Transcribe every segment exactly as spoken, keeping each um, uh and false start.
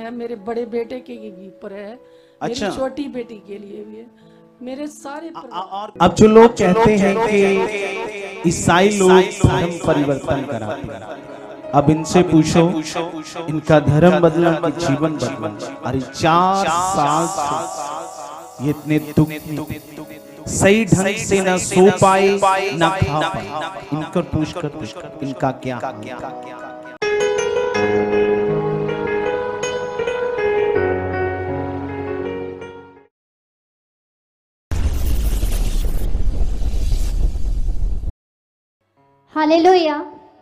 है, मेरे बड़े बेटे के ऊपर है, अच्छा। मेरी छोटी बेटी के लिए भी है, मेरे सारे और अब जो लोग कहते हैं कि ईसाई लोग धर्म परिवर्तन कराते हैं, अब इनसे पूछो इनका धर्म बदला कि जीवन बदला। अरे चार साल से ये इतने दुख में सही ढंग से ना सो पाए ना खा पाए, इनको पूछ कर इनका क्या हाल। हालेलुया।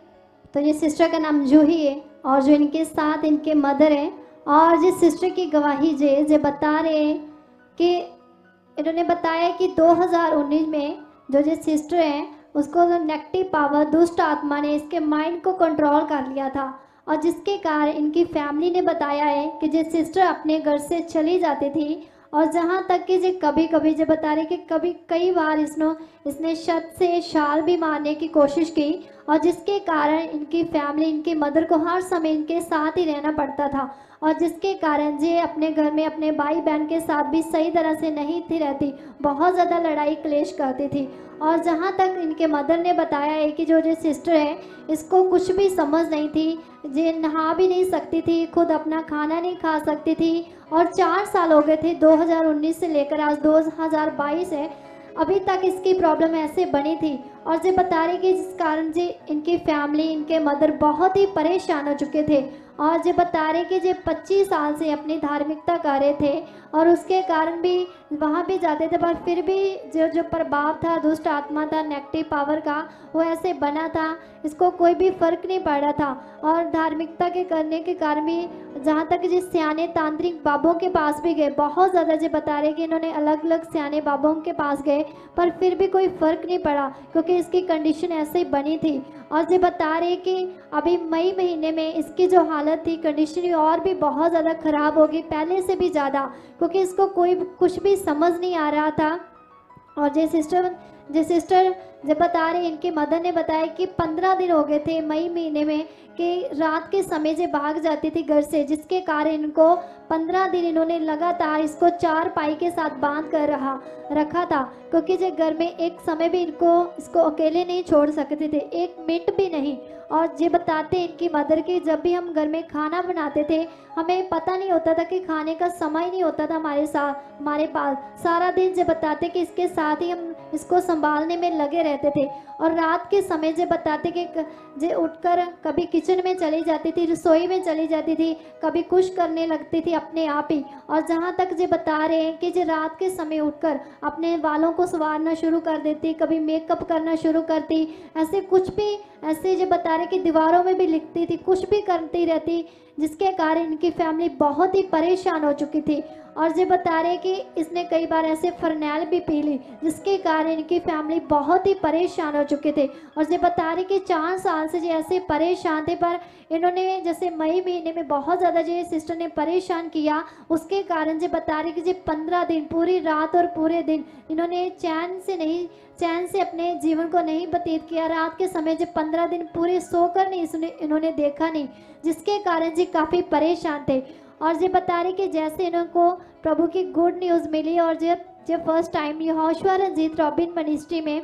तो ये सिस्टर का नाम जूही है और जो इनके साथ इनके मदर है, और जिस सिस्टर की गवाही जे जे बता रहे हैं कि इन्होंने बताया कि दो हज़ार उन्नीस में जो जो सिस्टर है उसको जो नेगेटिव पावर दुष्ट आत्मा ने इसके माइंड को कंट्रोल कर लिया था, और जिसके कारण इनकी फैमिली ने बताया है कि जो सिस्टर अपने घर से चली जाती थी, और जहाँ तक कि जो कभी कभी जो बता रहे कि कभी कई बार इसनो इसने छत से छाल भी मारने की कोशिश की, और जिसके कारण इनकी फैमिली इनकी मदर को हर समय इनके साथ ही रहना पड़ता था, और जिसके कारण जे अपने घर में अपने भाई बहन के साथ भी सही तरह से नहीं थी रहती, बहुत ज़्यादा लड़ाई क्लेश करती थी। और जहाँ तक इनके मदर ने बताया है कि जो जो सिस्टर है इसको कुछ भी समझ नहीं थी, जे नहा भी नहीं सकती थी, खुद अपना खाना नहीं खा सकती थी, और चार साल हो गए थे दो हज़ार उन्नीस से लेकर आज दो हज़ार बाईस है, अभी तक इसकी प्रॉब्लम ऐसे बनी थी। और जो बता रहे कि जिस कारण जी इनकी फैमिली इनके मदर बहुत ही परेशान हो चुके थे, और जो बता रहे कि जो पच्चीस साल से अपनी धार्मिकता कर रहे थे और उसके कारण भी वहाँ भी जाते थे, पर फिर भी जो जो प्रभाव था दुष्ट आत्मा था नेगेटिव पावर का वो ऐसे बना था, इसको कोई भी फर्क नहीं पड़ रहा था। और धार्मिकता के करने के कारण भी जहाँ तक जिस सियाने तांत्रिक बाबों के पास भी गए, बहुत ज़्यादा जो बता रहे कि इन्होंने अलग अलग सियाने बाबों के पास गए, पर फिर भी कोई फ़र्क नहीं पड़ा क्योंकि इसकी कंडीशन ऐसे ही बनी थी। और जो बता रहे कि अभी मई महीने में इसकी जो हालत थी कंडीशन और भी बहुत ज़्यादा ख़राब होगी पहले से भी ज़्यादा, क्योंकि इसको कोई कुछ भी समझ नहीं आ रहा था। और जो सिस्टर जो सिस्टर जब बता रहे इनके मदर ने बताया कि पंद्रह दिन हो गए थे मई महीने में कि रात के समय से भाग जाती थी घर से, जिसके कारण इनको पंद्रह दिन इन्होंने लगातार इसको चार पाई के साथ बांध कर रहा रखा था, क्योंकि जो घर में एक समय भी इनको इसको अकेले नहीं छोड़ सकते थे, एक मिनट भी नहीं। और ये बताते इनकी मदर की जब भी हम घर में खाना बनाते थे हमें पता नहीं होता था कि खाने का समय नहीं होता था हमारे साथ हमारे पास, सारा दिन जो बताते कि इसके साथ ही हम इसको संभालने में लगे रहते थे। और रात के समय जो बताते कि जे उठकर कभी किचन में चली जाती थी, रसोई में चली जाती थी, कभी कुछ करने लगती थी अपने आप ही। और जहाँ तक जो बता रहे हैं कि जो रात के समय उठकर अपने बालों को संवारना शुरू कर देती, कभी मेकअप करना शुरू करती, ऐसे कुछ भी ऐसे जो बता रहे कि दीवारों में भी लिखती थी, कुछ भी करती रहती, जिसके कारण इनकी फैमिली बहुत ही परेशान हो चुकी थी। और जो बता रहे कि इसने कई बार ऐसे फरनैल भी पी ली, जिसके कारण इनकी फैमिली बहुत ही परेशान हो चुके थे। और जो बता रहे कि चार साल से जो ऐसे परेशान थे, पर इन्होंने जैसे मई महीने में बहुत ज़्यादा जो सिस्टर ने परेशान किया, उसके कारण जो बता रहे कि जो पंद्रह दिन पूरी रात और पूरे दिन इन्होंने चैन से नहीं चैन से अपने जीवन को नहीं व्यतीत किया। रात के समय जो पंद्रह दिन पूरे सोकर नहीं इसने इन्होंने देखा नहीं, जिसके कारण जी काफ़ी परेशान थे। और ये बता रहे कि जैसे इनको प्रभु की गुड न्यूज़ मिली, और जब जब first time Yahoshua Ranjit Robin ministry में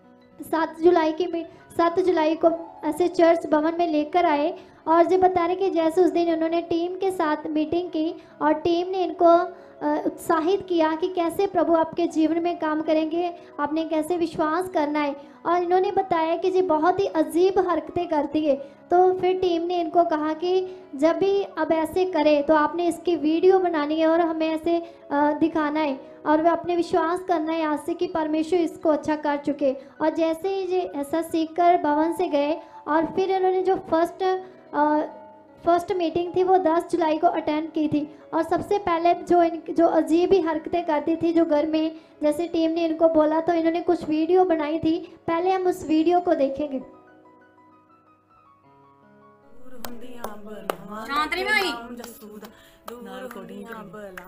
सात जुलाई की सात जुलाई को ऐसे चर्च भवन में लेकर आए, और जो बता रहे कि जैसे उस दिन उन्होंने टीम के साथ मीटिंग की और टीम ने इनको उत्साहित किया कि कैसे प्रभु आपके जीवन में काम करेंगे, आपने कैसे विश्वास करना है। और इन्होंने बताया कि जी बहुत ही अजीब हरकतें करती है। तो फिर टीम ने इनको कहा कि जब भी अब ऐसे करे तो आपने इसकी वीडियो बनानी है और हमें ऐसे दिखाना है, और वे अपने विश्वास करना है आज से कि परमेश्वर इसको अच्छा कर चुके। और जैसे ही ये ऐसा सीख कर भवन से गए, और फिर इन्होंने जो फर्स्ट फर्स्ट मीटिंग थी वो दस जुलाई को अटेंड की थी। और सबसे पहले जो इन जो अजीब ही हरकतें करती थी जो घर में, जैसे टीम ने इनको बोला तो इन्होंने कुछ वीडियो बनाई थी, पहले हम उस वीडियो को देखेंगे।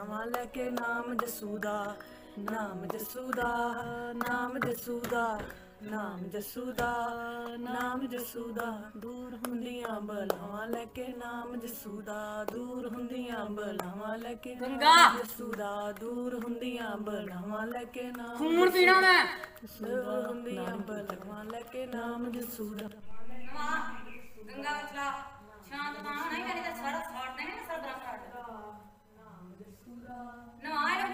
नाम जसूदा नाम जसूदा नाम जसूदा ਨਾਮ ਜਸੂਦਾ ਨਾਮ ਜਸੂਦਾ ਦੂਰ ਹੁੰਦੀਆਂ ਬਲਾਵਾਂ ਲੈ ਕੇ ਨਾਮ ਜਸੂਦਾ ਦੂਰ ਹੁੰਦੀਆਂ ਬਲਾਵਾਂ ਲੈ ਕੇ ਗੰਗਾ ਜਸੂਦਾ ਦੂਰ ਹੁੰਦੀਆਂ ਬਲਾਵਾਂ ਲੈ ਕੇ ਨਾਮ ਖੂਨ ਪੀਣਾ ਮੈਂ ਦੂਰ ਹੁੰਦੀਆਂ ਬਲਾਵਾਂ ਲੈ ਕੇ ਨਾਮ ਜਸੂਦਾ ਗੰਗਾ ਚਲਾ ਸ਼ਾਂਤ ਨਾ ਨਹੀਂ ਕਰੀ ਤਾਂ ਸਾਰਾ ਸਾੜ ਦੇਣੇ ਨਾ ਸਾਰਾ ਸਾੜ ਨਾਮ ਜਸੂਦਾ ਨਾ ਆਏ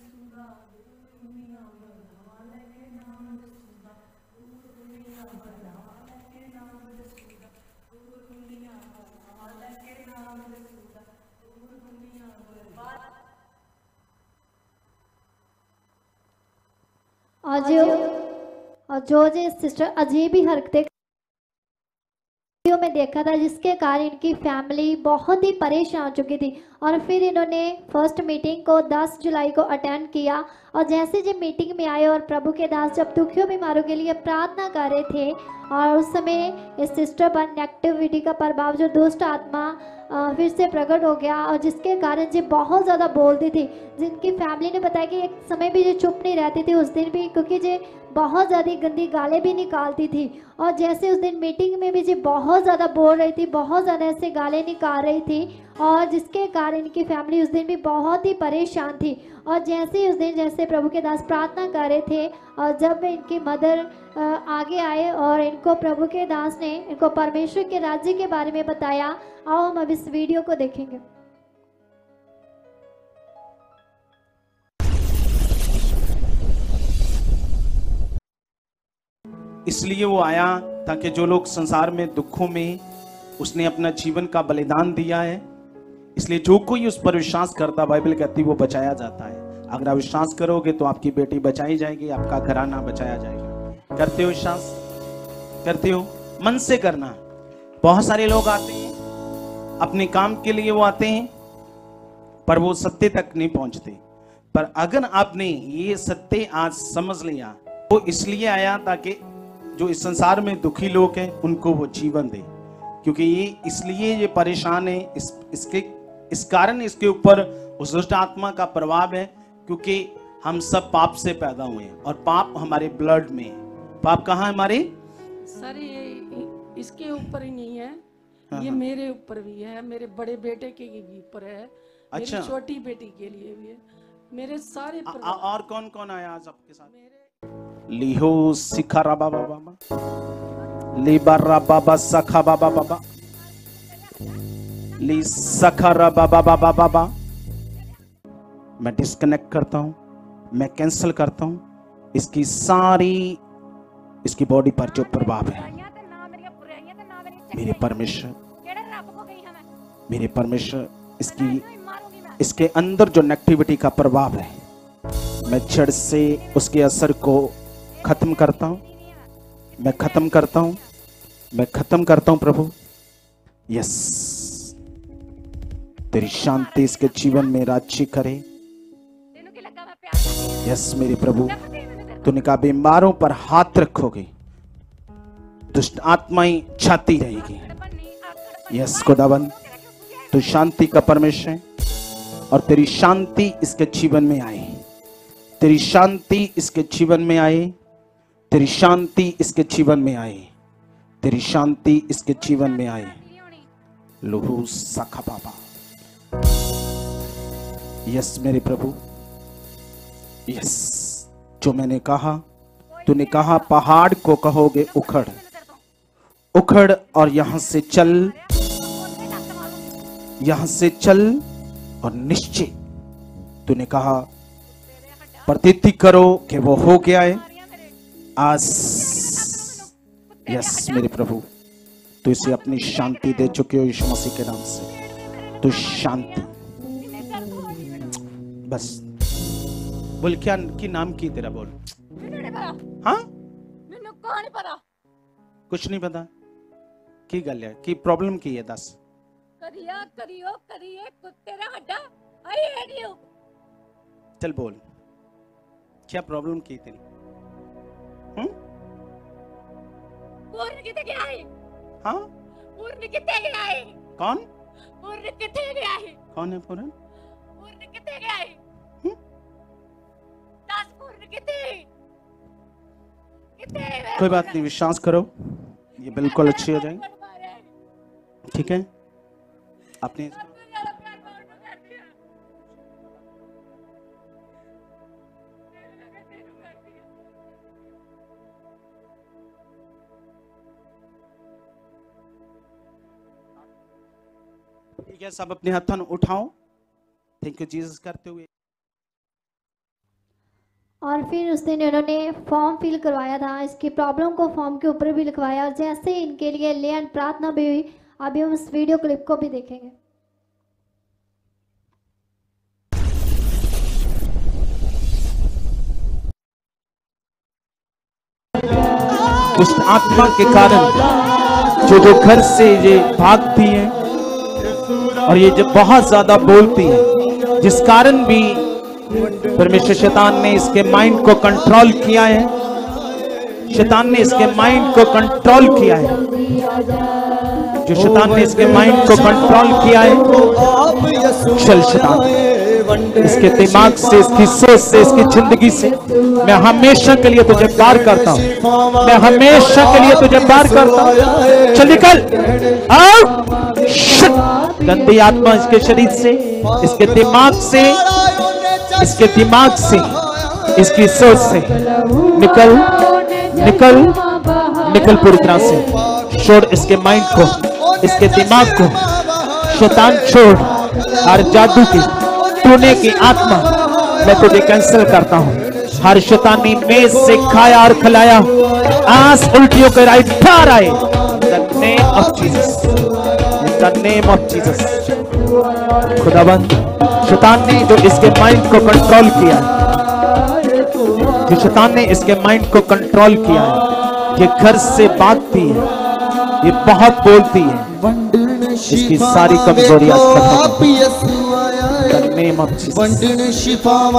और जो और जो जो सिस्टर अजीब ही हरकतें वीडियो में देखा था, जिसके कारण इनकी फैमिली बहुत ही परेशान हो चुकी थी। और फिर इन्होंने फर्स्ट मीटिंग को दस जुलाई को अटेंड किया और जैसे जब मीटिंग में आए और प्रभु के दास जब दुखियों बीमारों के लिए प्रार्थना कर रहे थे और उस समय इस सिस्टर पर नेगेटिविटी का प्रभाव, जो दुष्ट आत्मा फिर से प्रकट हो गया और जिसके कारण जी बहुत ज़्यादा बोलती थी। जिनकी फैमिली ने बताया कि एक समय भी जो चुप नहीं रहती थी उस दिन भी, क्योंकि जी बहुत ज़्यादा गंदी गालें भी निकालती थी। और जैसे उस दिन मीटिंग में भी जी बहुत ज़्यादा बोल रही थी, बहुत ज़्यादा ऐसे गालें निकाल रही थी और जिसके कारण इनकी फैमिली उस दिन भी बहुत ही परेशान थी। और जैसे ही उस दिन जैसे प्रभु के दास प्रार्थना कर रहे थे और जब इनकी मदर आगे आए और इनको प्रभु के दास ने इनको परमेश्वर के राज्य के बारे में बताया। आओ हम अब इस वीडियो को देखेंगे। इसलिए वो आया ताकि जो लोग संसार में दुखों में, उसने अपना जीवन का बलिदान दिया है, इसलिए जो कोई उस पर विश्वास करता, बाइबल कहती है वो बचाया जाता है। अगर आप विश्वास करोगे तो आपकी बेटी बचाई जाएगी, आपका घराना बचाया जाएगा। करते हो विश्वास? करते हो? मन से करना। बहुत सारे लोग आते हैं अपने काम के लिए, वो आते हैं पर वो सत्य तक नहीं पहुंचते। पर अगर आपने ये सत्य आज समझ लिया, वो इसलिए आया ताकि जो इस संसार में दुखी लोग हैं उनको वो जीवन दे। क्योंकि ये इसलिए ये परेशान है, इस इसके इस कारण इसके ऊपर उस दुष्ट आत्मा का प्रभाव है, क्योंकि हम सब पाप से पैदा हुए हैं और पाप हमारे ब्लड में है। पाप कहाँ है हमारे? सर ये इसके ऊपर ही नहीं है, हाँ, ये हाँ। मेरे ऊपर भी है, मेरे बड़े बेटे के भी ऊपर है, अच्छा। मेरी छोटी बेटी के लिए भी है, मेरे सारे आ, परिवार- आ, और कौन कौन आया आज आपके साथ? मेरे लिहो सिखारा बाबा बाबा, लिबारा बाबा सखा बाबा बाबा, ली सखारा बाबा बाबा बाबा। मैं डिस्कनेक्ट करता हूं, मैं कैंसिल करता हूं इसकी सारी इसकी बॉडी पर जो प्रभाव है। मेरे परमेश्वर मेरे परमेश्वर इसकी इसके अंदर जो नेगेटिविटी का प्रभाव है, मैं जड़ से उसके असर को खत्म करता हूं, मैं खत्म करता हूं, मैं खत्म करता हूं प्रभु। यस, तेरी शांति इसके जीवन में राज्य करे। यस मेरे प्रभु, तूने कहा बीमारों पर हाथ रखोगे, दुष्ट आत्माएं छाती रहेगी। यस खुदावन, तू शांति का परमेश्वर है और तेरी शांति इसके जीवन में आए, तेरी शांति इसके जीवन में आए, तेरी शांति इसके जीवन में आए, तेरी शांति इसके जीवन में आए। लहू सखा बाबा। यस मेरे प्रभु, यस, जो मैंने कहा, तूने कहा पहाड़ को कहोगे उखड़, उखड़ और यहां से चल, यहां से चल और निश्चय तूने कहा प्रतीति करो कि वो हो गया है आज। यस मेरे प्रभु, तू इसे अपनी शांति दे चुके हो यीशु मसीह के नाम से। तू शांति, बस बोल, क्या की नाम की तेरा? बोल। हाँ, कुछ नहीं पता की गल है, की प्रॉब्लम की है? दस। करिया करियो करिए कुत्ते दा हड्डा आई हेट यू। चल बोल, क्या प्रॉब्लम की तेरी? हम्म? पूर्ण किथे गया है? हाँ, पूर्ण किथे गया है? कौन? पूर्ण किथे गया है? कौन है पूरन? पूर्ण किथे गया है? हम्म? दस पूर्ण किथे? कितने कोई बात नहीं, विश्वास करो, ये बिल्कुल अच्छी हो जाएंगे। ठीक है, आपने ठीक है, सब अपने हाथों उठाओ, थैंक यू जीसस करते हुए। और फिर उस दिन इन्होंने फॉर्म फिल करवाया था, इसकी प्रॉब्लम को फॉर्म के ऊपर भी लिखवाया, और जैसे इनके लिए ले एंड प्रार्थना भी हुई। अभी हम उस वीडियो क्लिप को भी देखेंगे। उस आत्मा के कारण जो जो घर से ये भागती है और ये जो बहुत ज्यादा बोलती है, जिस कारण भी परमेश्वर शैतान ने इसके माइंड को कंट्रोल किया है, शैतान ने इसके माइंड को कंट्रोल किया है, जो शैतान ने इसके माइंड को कंट्रोल किया है, चल शैतान इसके दिमाग से, इसकी सोच से, इसकी जिंदगी से मैं हमेशा के लिए तुझे पार करता हूं, मैं हमेशा के लिए तुझे पार करता हूं। चल निकल, आओ, गंदी आत्मा इसके शरीर से, इसके दिमाग से, इसके दिमाग से, इसकी सोच से निकल, निकल, निकल पूरी तरह से। छोड़ इसके माइंड को, इसके दिमाग को, शैतान छोड़। हर जादू की, टूने की आत्मा मैं तुझे कैंसिल करता हूं। हर शैतानी मेज से खाया और खिलाया आंस उल्टियों के राइट ठार आए। The name of Jesus, the name of Jesus. खुदाबंद, शैतान ने जो इसके माइंड को कंट्रोल किया है, जो शैतान ने इसके माइंड को कंट्रोल किया है, ये घर से भागती है, ये बहुत बोलती है, इसकी सारी कमजोरियां खत्म। The name of Jesus.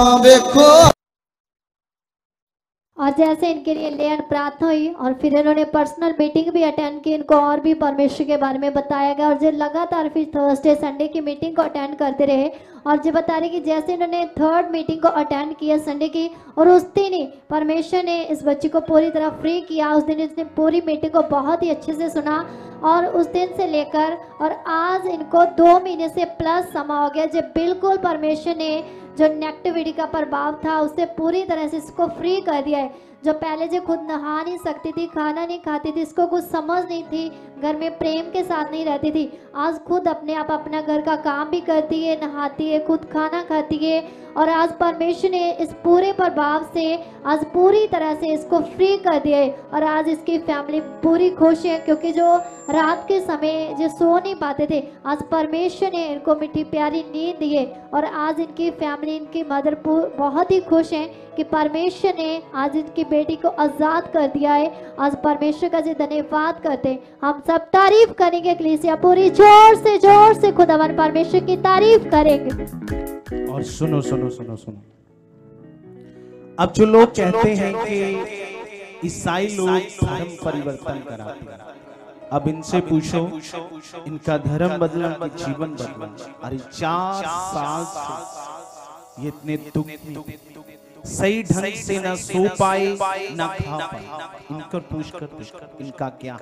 और जैसे इनके लिए ले एंड प्रार्थना हुई, और फिर इन्होंने पर्सनल मीटिंग भी अटेंड की, इनको और भी परमेश्वर के बारे में बताया गया, और जो लगातार फिर थर्सडे संडे की मीटिंग को अटेंड करते रहे। और जो बता रहे कि जैसे इन्होंने थर्ड मीटिंग को अटेंड किया संडे की, और उस दिन ही परमेश्वर ने इस बच्ची को पूरी तरह फ्री किया। उस दिन इसने पूरी मीटिंग को बहुत ही अच्छे से सुना, और उस दिन से लेकर और आज इनको दो महीने से प्लस समा हो गया, जब बिल्कुल परमेश्वर ने जो नेगेटिविटी का प्रभाव था उससे पूरी तरह से इसको फ्री कर दिया है। जो पहले जो खुद नहा नहीं सकती थी, खाना नहीं खाती थी, इसको कुछ समझ नहीं थी, घर में प्रेम के साथ नहीं रहती थी, आज खुद अपने आप अपना घर का काम भी करती है, नहाती है, खुद खाना खाती है। और आज परमेश्वर ने इस पूरे प्रभाव से आज पूरी तरह से इसको फ्री कर दिया है, और आज इसकी फैमिली पूरी खुश है, क्योंकि जो रात के समय जो सो नहीं पाते थे, आज परमेश्वर ने इनको मीठी प्यारी नींद दी है। और आज इनकी फैमिली, इनकी मदर बहुत ही खुश हैं कि परमेश्वर ने आज इनकी बेटी को आज़ाद कर दिया है। आज परमेश्वर का जी धन्यवाद करते हैं। हम सब तारीफ करेंगे, कलीसिया पूरी जोर से जोर से खुदावन परमेश्वर की तारीफ करेंगे। और सुनो सुनो सुनो सुनो, अब जो लोग कहते हैं कि ईसाई लोग धर्म परिवर्तन कराते हैं, अब इनसे पूछो इनका धर्म बदला कि जीवन बदला। अरे चार साल से ये इतने दुख में, सही ढंग से ना सो पाए ना खा पाए। इनको पूछ कर पूछ इनका क्या,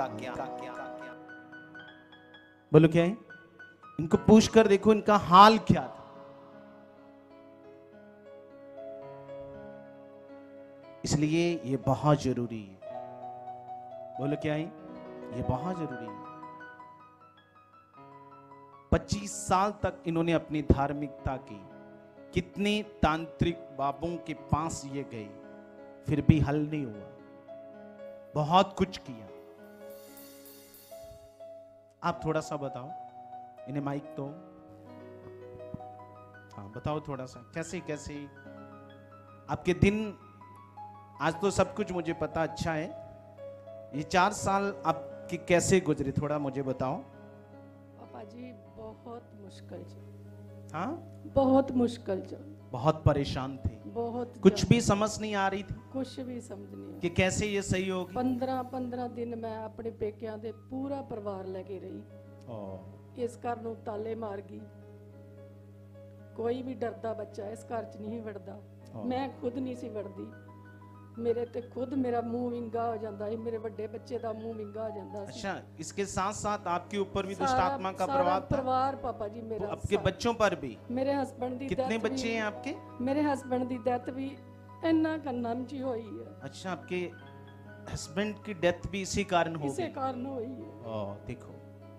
बोलो क्या है, इनको पूछ कर देखो इनका हाल क्या था। इसलिए ये बहुत जरूरी है, बोलो क्या है, ये बहुत जरूरी है। पच्चीस साल तक इन्होंने अपनी धार्मिकता की, कितने तांत्रिक बाबों के पास ये गए, फिर भी हल नहीं हुआ, बहुत कुछ किया। आप थोड़ा सा बताओ, इन्हें माइक तो हाँ बताओ थोड़ा सा, कैसे कैसे आपके दिन, आज तो सब कुछ मुझे पता अच्छा है, ये चार साल आपकी कैसे गुजरे थोड़ा मुझे बताओ। पापा जी बहुत मुश्किल जी, हाँ बहुत मुश्किल जी, बहुत परेशान थे, बहुत कुछ ज्यादा। भी समझ नहीं आ रही थी कुछ भी समझ नहीं कि कैसे ये सही होगी। पंद्रह पंद्रह दिन मैं अपने पेकिਆਂ ਦੇ पूरा परिवार लेके रही, इस घर ਨੂੰ ताले मार गई। कोई भी डरदा बच्चा इस घर च नहीं वड़दा, मैं खुद नहीं सी वड़दी। ਮੇਰੇ ਤੇ ਖੁਦ ਮੇਰਾ ਮੂੰਹ ਵਿੰਗਾ ਹੋ ਜਾਂਦਾ ਸੀ, ਮੇਰੇ ਵੱਡੇ ਬੱਚੇ ਦਾ ਮੂੰਹ ਵਿੰਗਾ ਹੋ ਜਾਂਦਾ ਸੀ। अच्छा, इसके साथ साथ आपके ऊपर भी दुष्ट सारा- आत्मा का सारा प्रभाव था? परिवार पापा जी मेरा आपके सा- बच्चों पर भी? ਮੇਰੇ ਹਸਬੰਡ ਦੀ कितने death बच्चे भी- हैं आपके? ਮੇਰੇ ਹਸਬੰਡ ਦੀ ਡੈਥ ਵੀ ਇੰਨਾ ਕੰਨਮ ਚ ਹੋਈ ਹੈ, अच्छा, आपके हस्बैंड की डेथ भी इसी कारण हो ਇਸੇ गई? ਕਾਰਨ ਹੋਈ ਹੈ। ओ, देखो,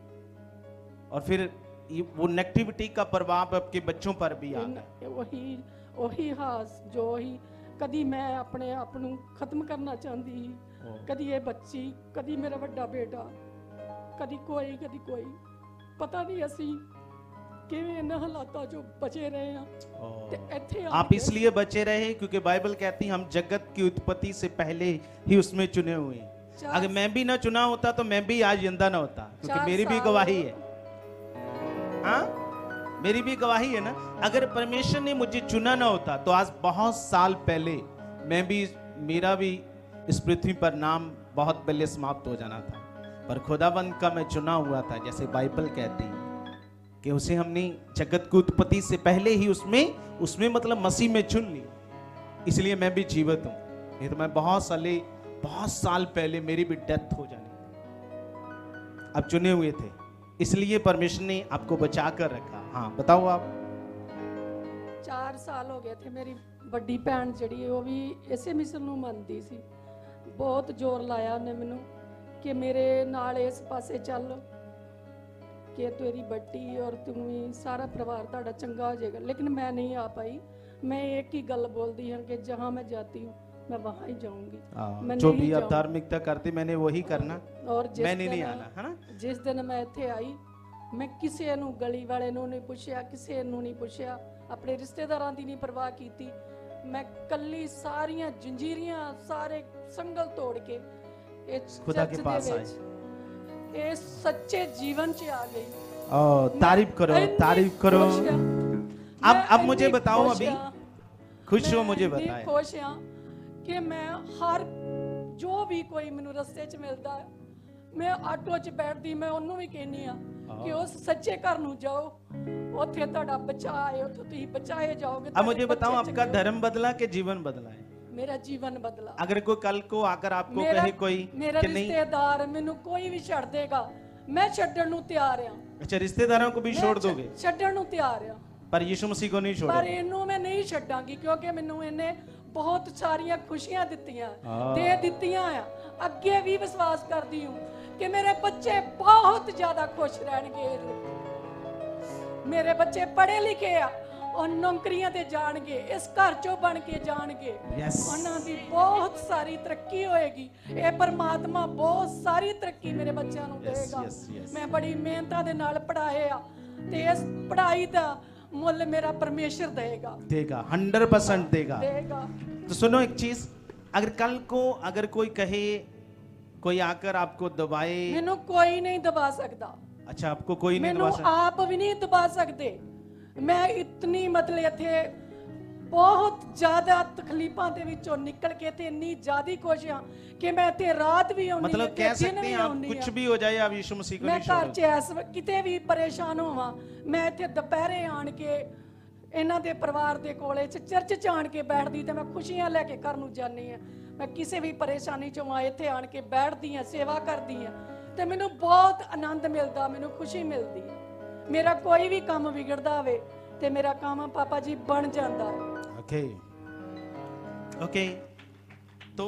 और फिर ये वो नेगेटिविटी का प्रभाव आपके बच्चों पर भी आ गया। ਇਨ- ਉਹੀ ਉਹੀ ਹਾਸ ਜੋ ਹੀ ਕਦੀ ਮੈਂ ਆਪਣੇ ਆਪ ਨੂੰ ਖਤਮ ਕਰਨਾ ਚਾਹੁੰਦੀ ਸੀ, ओ, ਕਦੀ ਇਹ ਬੱਚੀ, ਕਦੀ ਮੇਰਾ ਵੱਡਾ ਬੇਟਾ, ਕਦੀ ਕੋਈ ਕਦੀ ਕੋਈ, ਪਤਾ ਨਹੀਂ ਅਸੀਂ ਕਿਵੇਂ ਇਹਨਾਂ ਹਾਲਾਤਾਂ ਚੋਂ ਬਚੇ ਰਹੇ ਹਾਂ। ओ। ਤੇ ਇੱਥੇ ਆ आप ਕੇ इसलिए बचे रहे क्योंकि बाइबल कहती है हम जगत की उत्पत्ति से पहले ही उसमें चुने हुए हैं। चार- अगर मैं भी ना चुना होता तो मैं भी आज जिंदा ना होता, क्योंकि चार मेरी भी साल- गवाही है। हाँ, मेरी भी गवाही है ना। अगर परमेश्वर ने मुझे चुना ना होता तो आज बहुत साल पहले मैं भी, मेरा भी इस पृथ्वी पर नाम बहुत पहले समाप्त हो जाना था। पर खुदाबंद का मैं चुना हुआ था, जैसे बाइबल कहती है कि उसे हमने जगत की उत्पत्ति से पहले ही उसमें उसमें मतलब मसीह में चुन ली, इसलिए मैं भी जीवित हूं। नहीं तो मैं बहुत साले बहुत साल पहले मेरी भी डेथ हो जानी थी। अब चुने हुए थे, इसलिए परमेश्वर ने आपको बचा कर रखा। हाँ, बताओ आप। ਚਾਰ ਸਾਲ ਹੋ ਗਏ ਥੇ। ਮੇਰੀ ਵੱਡੀ ਭੈਣ ਜਿਹੜੀ ਹੈ ਉਹ ਵੀ ਇਸੇ ਮਿਸਲ ਨੂੰ ਮੰਨਦੀ ਸੀ। ਬਹੁਤ ਜ਼ੋਰ ਲਾਇਆ ਉਹਨੇ ਮੈਨੂੰ ਕਿ ਮੇਰੇ ਨਾਲ ਇਸ ਪਾਸੇ ਚੱਲ, ਕਿ ਤੇਰੀ ਬੱਟੀ ਔਰ ਤੂੰ ਵੀ ਸਾਰਾ ਪਰਿਵਾਰ ਤੁਹਾਡਾ ਚੰਗਾ ਹੋ ਜਾਏਗਾ। ਲੇਕਿਨ मैं नहीं आ पाई। मैं एक ही गल बोलती हूँ कि जहाँ मैं जाती हूँ मैं वहाँ ही जाऊंगी। मैं जो नहीं भी आप जाऊंगी। धार्मिकता करते मैंने वही करना, और जिस मैंने नहीं दिन- आना, है ना। ਜਿਸ ਦਿਨ ਮੈਂ ਇੱਥੇ ਆਈ, ਮੈਂ ਕਿਸੇ ਨੂੰ ਗਲੀ ਵਾਲੇ ਨੂੰ ਨਹੀਂ ਪੁੱਛਿਆ, ਕਿਸੇ ਨੂੰ ਨਹੀਂ ਪੁੱਛਿਆ, ਆਪਣੇ ਰਿਸ਼ਤੇਦਾਰਾਂ ਦੀ ਨਹੀਂ ਪਰਵਾਹ ਕੀਤੀ। ਮੈਂ ਕੱਲੀ ਸਾਰੀਆਂ ਜੰਜੀਰੀਆਂ, ਸਾਰੇ ਸੰਗਲ ਤੋੜ ਕੇ ਇਸ खुदा के ਚਰਚ पास ਦੇ आए। ਵਿੱਚ ਇਸ ਸੱਚੇ ਜੀਵਨ 'ਚ ਆ ਗਈ। ओ, तारीफ करो, ਇੰਨੀ तारीफ करो। ਖੁਸ਼ ਹਾਂ। अब मैं अब मुझे ਇੰਨੀ बताओ, ਖੁਸ਼ अभी ਹਾਂ। खुश हो, मैं मुझे ਇੰਨੀ बताएं। ਖੁਸ਼ ਹਾਂ ਕਿ ਮੈਂ ਹਰ ਜੋ ਵੀ ਕੋਈ ਮੈਨੂੰ ਰਸਤੇ 'ਚ ਮਿਲਦਾ ਹੈ, ਮੈਂ ਆਟੋ 'ਚ ਬੈਠਦੀ ਮੈਂ ਉਹਨੂੰ ਵੀ ਕਹਿੰਨੀ ਆ ਕਿ ਉਸ ਸੱਚੇ ਘਰ ਨੂੰ ਜਾਓ, ਉੱਥੇ ਤੁਹਾਡਾ ਬਚਾਅ ਹੈ, ਉੱਥੇ ਤੁਸੀਂ ਬਚਾਏ ਜਾਓਗੇ। अब मुझे ਤੁਹਾਡੇ बताओ, ਬੱਚੇ आपका चंगे धर्म बदला कि जीवन बदला है? हो। मेरा जीवन बदला। अगर कोई कल को आकर आपको मेरा कहे कोई मेरा कि नहीं, रिश्तेदार ਮੈਨੂੰ ਕੋਈ ਵੀ ਛੱਡ ਦੇਗਾ, ਮੈਂ ਛੱਡਣ ਨੂੰ ਤਿਆਰ ਆ। अच्छा, रिश्तेदारों को भी ਮੈਂ छोड़ ਛ- दोगे, ਛੱਡਣ ਨੂੰ ਤਿਆਰ ਆ। पर यीशु मसीह को नहीं ਪਰ छोड़ोगे? ਇਹਨੂੰ ਮੈਂ ਨਹੀਂ ਛੱਡਾਂਗੀ, ਕਿਉਂਕਿ ਮੈਨੂੰ ਇਹਨੇ ਬਹੁਤ ਸਾਰੀਆਂ ਖੁਸ਼ੀਆਂ ਦਿੱਤੀਆਂ, ਹਾਂ। ਦੇ ਦਿੱਤੀਆਂ ਆ। ਅੱਗੇ ਵੀ ਵਿਸ਼ਵਾਸ ਕਰਦੀ ਹੂੰ ਕਿ ਮੇਰੇ ਬੱਚੇ ਬਹੁਤ ਜ਼ਿਆਦਾ ਖੁਸ਼ ਰਹਿਣਗੇ। ਮੇਰੇ ਬੱਚੇ ਪੜ੍ਹੇ ਲਿਖੇ ਆ, ਉਹ ਨੌਕਰੀਆਂ ਤੇ ਜਾਣਗੇ, ਇਸ ਘਰ ਚੋਂ ਬਣ ਕੇ ਜਾਣਗੇ। Yes. ਉਹਨਾਂ ਦੀ ਬਹੁਤ ਸਾਰੀ ਤਰੱਕੀ ਹੋਏਗੀ। ਇਹ ਪਰਮਾਤਮਾ ਬਹੁਤ ਸਾਰੀ ਤਰੱਕੀ ਮੇਰੇ ਬੱਚਿਆਂ ਨੂੰ Yes, ਦੇਗਾ। yes, yes. ਮੈਂ ਬੜੀ ਮਿਹਨਤਾਂ ਦੇ ਨਾਲ ਪੜ੍ਹਾਏ ਆ ਤੇ ਇਸ ਪੜ੍ਹਾਈ ਦਾ ਮੁੱਲ ਮੇਰਾ ਪਰਮੇਸ਼ਰ ਦੇਗਾ देगा, हंड्रेड परसेंट देगा। देगा। तो सुनो एक चीज, अगर कल को अगर कोई कहे, कोई आकर आपको दबाए, ਮੈਨੂੰ ਕੋਈ ਨਹੀਂ ਦਬਾ ਸਕਦਾ। अच्छा, आपको कोई नहीं ਮੈਨੂੰ दबा सकता। ਆਪ ਵੀ ਨਹੀਂ ਦਬਾ ਸਕਦੇ। ਮੈਂ ਇਤਨੀ ਮਤਲਬ ਇੱਥੇ ਬਹੁਤ ਜ਼ਿਆਦਾ ਤਕਲੀਫਾਂ ਦੇ ਵਿੱਚੋਂ ਨਿਕਲ ਕੇ ਤੇ ਇੰਨੀ ਜ਼ਿਆਦੀ ਖੁਸ਼ ਹਾਂ ਕਿ ਮੈਂ ਇੱਥੇ ਰਾਤ ਵੀ ਆਉਂਦੀ मतलब ਹਾਂ, कह ਤੇ ਦਿਨ सकते ਵੀ हैं आप, ਆਉਂਦੀ कुछ ਹਾਂ। भी हो जाए आप यीशु मसीह को ਮੈਂ नहीं ਘਰ 'ਚ छोड़ोगे। ਐਸ ਵੇ- ਕਿਤੇ ਵੀ ਪਰੇਸ਼ਾਨ ਹੋਵਾਂ, ਮੈਂ ਇੱਥੇ ਦੁਪਹਿਰੇ ਆਣ ਕੇ ਇਹਨਾਂ ਦੇ ਪਰਿਵਾਰ ਦੇ ਕੋਲੇ ਚ ਚਰਚ 'ਚ ਆਣ ਕੇ ਬੈਠਦੀ ਤੇ ਮੈਂ ਖੁਸ਼ੀਆਂ ਲੈ ਕੇ ਘਰ ਨੂੰ ਜਾਂਦੀ ਹਾਂ। ਮੈਂ ਕਿਸੇ ਵੀ ਪਰੇਸ਼ਾਨੀ 'ਚੋਂ ਆ ਇੱਥੇ ਆਣ ਕੇ ਬੈਠਦੀ ਹਾਂ, ਸੇਵਾ ਕਰਦੀ ਹਾਂ ਤੇ ਮੈਨੂੰ ਬਹੁਤ ਆਨੰਦ ਮਿਲਦਾ, ਮੈਨੂੰ ਖੁਸ਼ੀ ਮਿਲਦੀ ਹੈ। ਮੇਰਾ ਕੋਈ ਵੀ ਕੰਮ ਵਿਗੜਦਾ ਹੋਵੇ ਤੇ ਮੇਰਾ ਕੰਮ ਪਾਪਾ ਜੀ ਬਣ ਜਾਂਦਾ ਹੈ। ओके, ओके, तो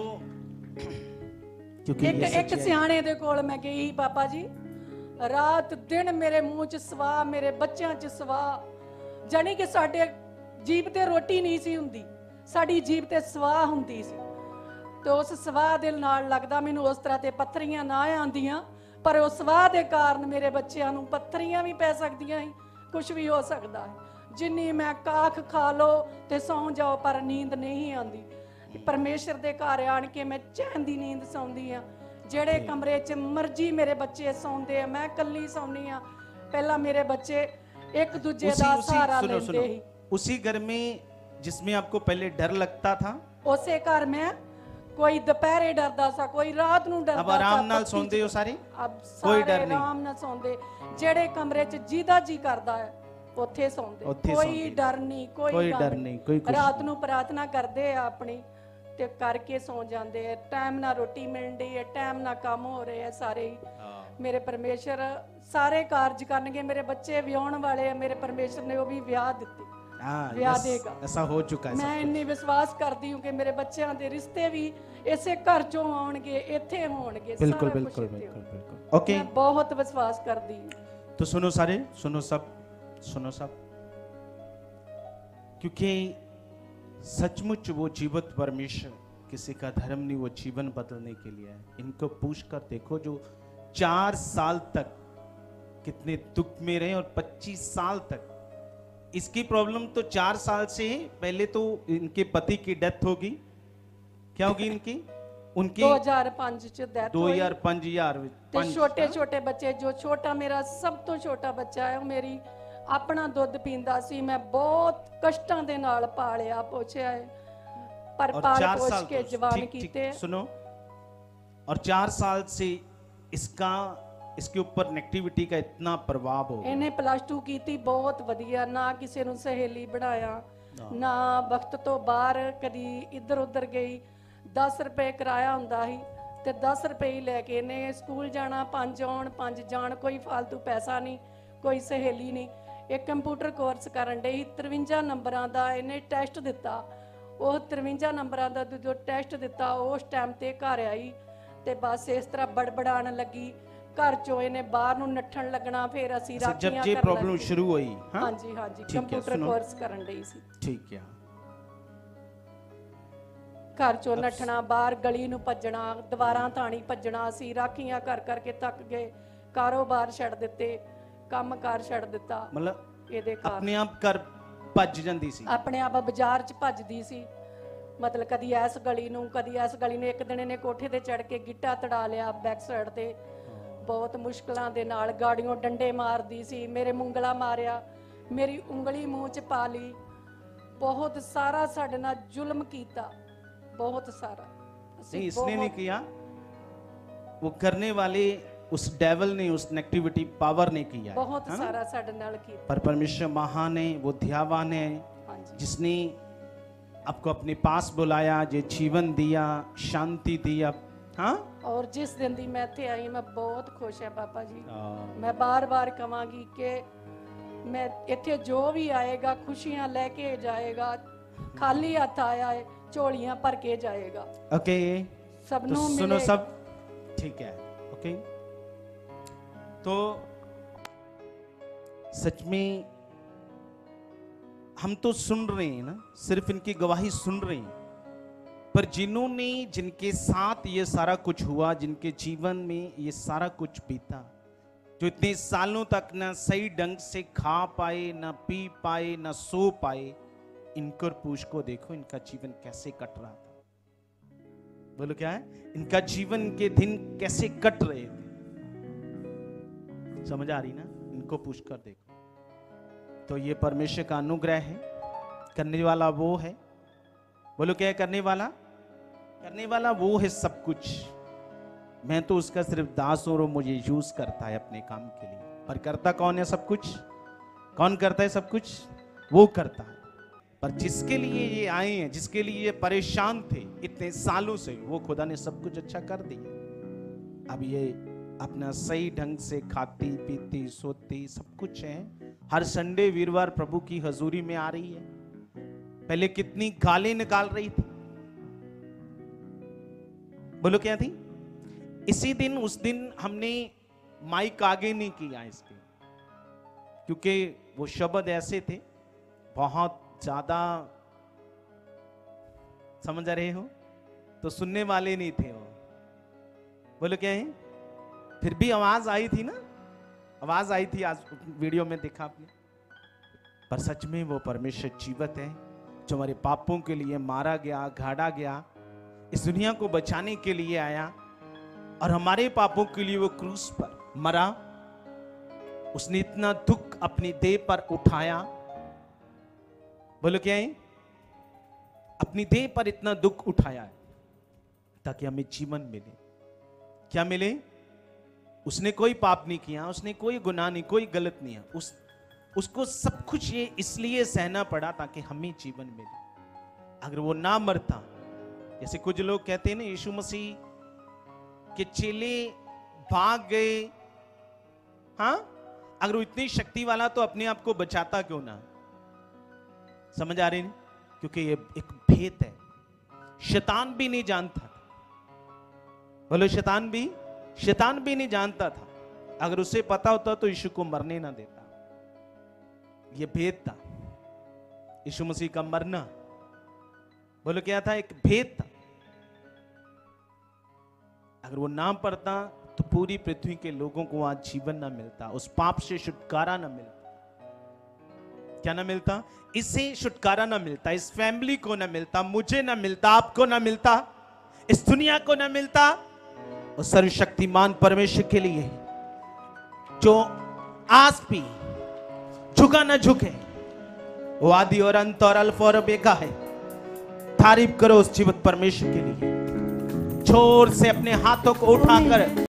क्योंकि ਇੱਕ ये ਇੱਕ सच्चाई- ਸਿਆਣੇ ਦੇ ਕੋਲ ਮੈਂ ਗਈ, ਪਾਪਾ ਜੀ ਰਾਤ ਦਿਨ ਮੇਰੇ ਮੂੰਹ 'ਚ ਸਵਾਹ, ਮੇਰੇ ਬੱਚਿਆਂ 'ਚ ਸਵਾਹ, ਜਾਣੀ ਕਿ ਸਾਡੇ ਜੀਭ ਤੇ ਰੋਟੀ ਨਹੀਂ ਸੀ ਹੁੰਦੀ, ਸਾਡੀ ਜੀਭ ਤੇ ਸਵਾਹ ਹੁੰਦੀ ਸੀ। ਤੇ ਉਸ ਸਵਾਹ ਦੇ ਨਾਲ ਲੱਗਦਾ ਮੈਨੂੰ ਉਸ ਤਰ੍ਹਾਂ ਤੇ ਪੱਥਰੀਆਂ ਨਾ ਆਉਂਦੀਆਂ, ਪਰ ਉਸ ਸਵਾਹ ਦੇ ਕਾਰਨ ਮੇਰੇ ਬੱਚਿਆਂ ਨੂੰ ਪੱਥਰੀਆਂ ਵੀ ਪੈ ਸਕਦੀਆਂ ਸੀ, ਕੁਝ ਵੀ ਹੋ ਸਕਦਾ ਹੈ। ਜਿੰਨੀ ਮੈਂ ਕਾਖ ਖਾ ਲੋ ਤੇ ਸੌਂ ਜਾਓ, ਪਰ ਨੀਂਦ ਨਹੀਂ ਆਉਂਦੀ। ਪਰਮੇਸ਼ਰ ਦੇ ਘਰ ਆਣ ਕੇ ਮੈਂ ਚੈਨ ਦੀ ਨੀਂਦ ਸੌਂਦੀ ਆ। ਜਿਹੜੇ ਕਮਰੇ 'ਚ ਮਰਜ਼ੀ ਮੇਰੇ ਬੱਚੇ ਸੌਂਦੇ ਆ, ਮੈਂ ਕੱਲੀ ਸੌਂਦੀ ਆ। ਪਹਿਲਾਂ ਮੇਰੇ ਬੱਚੇ ਇੱਕ ਦੂਜੇ उसी ਦਾ उसी ਸਹਾਰਾ सुनो सुनो ਲੈਂਦੇ ਸੀ। उसी घर में जिसमें आपको पहले डर लगता था, ਉਸੇ ਘਰ ਮੈਂ ਕੋਈ ਦੁਪਹਿਰੇ ਡਰਦਾ ਸਾ, ਕੋਈ ਰਾਤ ਨੂੰ ਡਰਦਾ अब ਸਾ। आराम नाल ਪੱਤੀ सौंदे हो ਚ- सारे? ਅਬ ਕੋਈ ਸਾਰੇ ਡਰ ਨਹੀਂ। ਆਰਾਮ ਨਾਲ ਸੌਂਦੇ। ਜਿਹੜੇ ਕਮਰੇ 'ਚ ਜਿਹਦਾ ਜੀ ਕਰਦਾ ਹੈ ਉੱਥੇ ਸੌਂਦੇ, ਉੱਥੇ ਕੋਈ ਸੌਂਦੇ। ਡਰ ਨਹੀਂ, ਕੋਈ कोई ਗਮ डर नहीं, कोई कुछ ਰਾਤ नहीं। ਨੂੰ ਪ੍ਰਾਰਥਨਾ ਕਰਦੇ ਆ ਆਪਣੀ ਤੇ ਕਰਕੇ ਸੌ ਜਾਂਦੇ ਆ, ਟਾਈਮ ਨਾਲ ਰੋਟੀ ਮਿਲਣ ਡਈ ਹੈ, ਟਾਈਮ ਨਾਲ ਕੰਮ ਹੋ ਰਹੇ ਆ ਸਾਰੇ ਹੀ। ਮੇਰੇ ਪਰਮੇਸ਼ਰ ਸਾਰੇ ਕਾਰਜ ਕਰਨਗੇ। ਮੇਰੇ ਬੱਚੇ ਵਿਆਹਣ ਵਾਲੇ ਆ, ਮੇਰੇ ਪਰਮੇਸ਼ਰ ਨੇ ਉਹ ਵੀ ਵਿਆਹ ਦਿੱਤੇ, हाँ, ਵਿਆਹ yes, ਦੇਗਾ। ऐसा हो चुका है सब ਮੈਂ ਇੰਨੀ ਵਿਸ਼ਵਾਸ ਕਰਦੀ ਹਾਂ ਕਿ ਮੇਰੇ ਬੱਚਿਆਂ ਦੇ ਰਿਸ਼ਤੇ ਵੀ ਇਸੇ ਘਰ ਚੋਂ ਆਉਣਗੇ, ਇੱਥੇ ਹੋਣਗੇ, बिल्कुल ਸਾਰਾ ਕੁਝ बिल्कुल ਇੱਥੇ बिल्कुल ਹੋਊਗਾ। बिल्कुल ओके। मैं बहुत विश्वास करती हूँ। तो सुनो सारे, सुनो सब, सुनो सब, क्योंकि सचमुच वो जीवित परमेश्वर किसी का धर्म नहीं, वो जीवन बदलने के लिए है। इनको पूछ कर देखो जो चार साल तक कितने दुख में रहे और पच्चीस साल तक, इसकी प्रॉब्लम तो चार साल से है। पहले तो इनके पति की डेथ होगी, क्या होगी इनकी, उनकी दो हज़ार पाँच च डेथ दो होई हजार पांच हजार ਤੇ ਛੋਟੇ ਛੋਟੇ ਬੱਚੇ, ਜੋ ਛੋਟਾ ਮੇਰਾ ਸਭ ਤੋਂ ਛੋਟਾ ਬੱਚਾ ਹੈ, ਉਹ ਮੇਰੀ ਆਪਣਾ ਦੁੱਧ ਪੀਂਦਾ ਸੀ। ਮੈਂ ਬਹੁਤ ਕਸ਼ਟਾਂ ਦੇ ਨਾਲ ਪਾਲਿਆ ਪੋਛਿਆ ਹੈ, ਪਰ और ਪਾਲ चार ਪੋਛ साल ਕੇ तो- ਜਵਾਨ ठीक- ठीक, ਕੀਤੇ। सुनो, और चार साल से इसका इसके ऊपर नेगेटिविटी का इतना प्रभाव हो गया। ਇਹਨੇ ਪਲੱਸ ਟੂ ਕੀਤੀ, ਬਹੁਤ ਵਧੀਆ, ਨਾ ਕਿਸੇ ਨੂੰ ਸਹੇਲੀ ਬਣਾਇਆ, ਨਾ ਵਕਤ ਤੋਂ ਬਾਹਰ ਕਦੀ ਇੱਧਰ ਉੱਧਰ ਗਈ। ਦਸ ਰੁਪਏ ਕਿਰਾਇਆ ਹੁੰਦਾ ਸੀ ਤੇ ਦਸ ਰੁਪਏ ਹੀ ਲੈ ਕੇ ਇਹਨੇ ਸਕੂਲ ਜਾਣਾ, ਪੰਜ ਆਉਣ ਪੰਜ ਜਾਣ, ਕੋਈ ਫालतू ਪੈਸਾ ਨਹੀਂ, ਕੋਈ ਸਹੇਲੀ ਨਹੀਂ। ਇਹ ਕੰਪਿਊਟਰ ਕੋਰਸ ਕਰਨ ਡਈ, ਤਰਵੰਜਾ ਨੰਬਰਾਂ ਦਾ ਇਹਨੇ ਟੈਸਟ ਦਿੱਤਾ। ਉਹ ਤਰਵੰਜਾ ਨੰਬਰਾਂ ਦਾ ਜਦੋਂ ਟੈਸਟ ਦਿੱਤਾ, ਉਸ ਟਾਈਮ ਤੇ ਘਰ ਆਈ ਤੇ ਬਸ ਇਸ ਤਰ੍ਹਾਂ ਬੜਬੜਾਣ ਲੱਗੀ। घर चो इन्हें बाहर नूं नट्ठण लगना, फिर असीं जब राखियां ये करन प्रॉब्लम लगे। शुरू हुई, हाँ हाँ जी हाँ जी, ठीक है, कंप्यूटर सुनो। कोर्स करन डई सी। ठीक है। घर चो नट्ठना, बाहर गली नूं भज्जणा, दीवारां ताणी भज्जणा। असीं राखियां कर करके थक गए, कारोबार छड़ दित्ते, काम कार छड़ दित्ता। मतलब ਇਹਦੇ ਕਾਰਨ अपने आप कर भज जांदी सी। ਆਪਣੇ ਆਪ ਬਾਜ਼ਾਰ 'ਚ ਭੱਜਦੀ ਸੀ। ਮਤਲਬ ਕਦੀ ਇਸ ਗਲੀ ਨੂੰ, ਕਦੀ ਇਸ ਗਲੀ ਨੂੰ। ਇੱਕ ਦਿਨ ਇਹਨੇ ਕੋਠੇ ਤੇ ਚੜ ਕੇ ਗਿੱਟਾ ਤੜਾ ਲਿਆ ਬੈਕ ਸਾਈਡ ਤੇ, ਬਹੁਤ ਮੁਸ਼ਕਲਾਂ ਦੇ ਨਾਲ ਗਾੜੀਆਂ ਡੰਡੇ ਮਾਰਦੀ ਸੀ। ਮੇਰੇ ਮੁੰਗਲਾ ਮਾਰਿਆ, ਮੇਰੀ ਉਂਗਲੀ ਮੂੰਹ 'ਚ ਪਾ ਲਈ, ਬਹੁਤ ਸਾਰਾ ਸਾਡੇ ਨਾਲ ਜ਼ੁਲਮ ਕੀਤਾ, ਬਹੁਤ ਸਾਰਾ। ਅਸੀਂ नहीं, इसने नहीं बहुत- किया, वो करने वाले उस डेविल ने, उस नेगेटिविटी पावर ने किया है, ਬਹੁਤ है ना? ਸਾਰਾ ਸਾਡੇ ਨਾਲ ਕੀਤਾ। पर परमेश्वर महान है, वो ध्यावान है, ਹਾਂਜੀ जिसने आपको अपने पास बुलाया, जो जीवन दिया, शांति दी। आप हाँ ਔਰ ਜਿਸ ਦਿਨ ਦੀ ਮੈਂ ਇੱਥੇ ਆਈ, ਮੈਂ ਬਹੁਤ ਖੁਸ਼ ਹਾਂ ਪਾਪਾ ਜੀ। हाँ, ਮੈਂ ਬਾਰ-ਬਾਰ ਕਵਾਂਗੀ ਕਿ ਮੈਂ ਇੱਥੇ ਜੋ ਵੀ ਆਏਗਾ ਖੁਸ਼ੀਆਂ ਲੈ ਕੇ ਜਾਏਗਾ, ਖਾਲੀ ਹੱਥ ਆਇਆ ਹੈ ਝੋਲੀਆਂ ਭਰ ਕੇ ਜਾਏਗਾ। ओके। ਸਭ तो ਨੂੰ सुनो ਮਿਲੇਗਾ। सब, ठीक है, ओके। तो सच में हम तो सुन रहे हैं ना, सिर्फ इनकी गवाही सुन रहे हैं, पर जिन्होंने, जिनके साथ ये सारा कुछ हुआ, जिनके जीवन में ये सारा कुछ बीता, जो इतने सालों तक ना सही ढंग से खा पाए, ना पी पाए, ना सो पाए, इनको पूछ को देखो इनका जीवन कैसे कट रहा था। बोलो क्या है, इनका जीवन के दिन कैसे कट रहे थे। समझ आ रही ना, इनको पूछ कर देखो। तो ये परमेश्वर का अनुग्रह है, करने वाला वो है। बोलो क्या है, करने वाला, करने वाला वो है सब कुछ। मैं तो उसका सिर्फ दास हूं और वो मुझे यूज करता है अपने काम के लिए। पर करता कौन है सब कुछ, कौन करता है सब कुछ, वो करता है। पर जिसके लिए ये आए हैं, जिसके लिए ये परेशान थे इतने सालों से, वो खुदा ने सब कुछ अच्छा कर दिया। अब ये अपना सही ढंग से खाती पीती सोती सब कुछ है। हर संडे वीरवार प्रभु की हजूरी में आ रही है। पहले कितनी गालें निकाल रही थी, बोलो क्या थी। इसी दिन, उस दिन हमने माइक आगे नहीं किया इसके, क्योंकि वो शब्द ऐसे थे बहुत ज्यादा, समझ रहे हो, तो सुनने वाले नहीं थे वो। बोलो क्या है, फिर भी आवाज आई थी ना, आवाज आई थी, आज वीडियो में देखा आपने। पर सच में वो परमेश्वर जीवित है, जो हमारे पापों के लिए मारा गया, गाड़ा गया, इस दुनिया को बचाने के लिए आया, और हमारे पापों के लिए वो क्रूस पर मरा। उसने इतना दुख अपनी देह पर उठाया। बोलो क्या है, अपनी देह पर इतना दुख उठाया है ताकि हमें जीवन मिले। क्या मिले, उसने कोई पाप नहीं किया, उसने कोई गुनाह नहीं, कोई गलत नहीं है, उस उसको सब कुछ ये इसलिए सहना पड़ा ताकि हमें जीवन मिले। अगर वो ना मरता जैसे कुछ लोग कहते हैं ना यीशु मसीह के चेले भाग गए। हाँ, अगर वो इतनी शक्ति वाला तो अपने आप को बचाता क्यों ना? समझ आ रही नहीं? क्योंकि ये एक भेद है, शैतान भी नहीं जानता था। बोलो, शैतान भी शैतान भी नहीं जानता था। अगर उसे पता होता तो यीशु को मरने ना देता। ये भेद था यीशु मसीह का मरना। बोलो क्या था? एक भेद था। अगर वो ना पड़ता तो पूरी पृथ्वी के लोगों को आज जीवन ना मिलता, उस पाप से छुटकारा ना मिलता। क्या ना मिलता? इससे छुटकारा ना मिलता, इस फैमिली को ना मिलता, मुझे ना मिलता, आपको ना मिलता, इस दुनिया को ना मिलता। उस सर्वशक्तिमान परमेश्वर के लिए जो आज भी झुका ना झुके, वो आदि और अंत और अल्फा और ओमेगा है। तारीफ करो उस जीवित परमेश्वर के लिए। जोर से अपने हाथों को उठाकर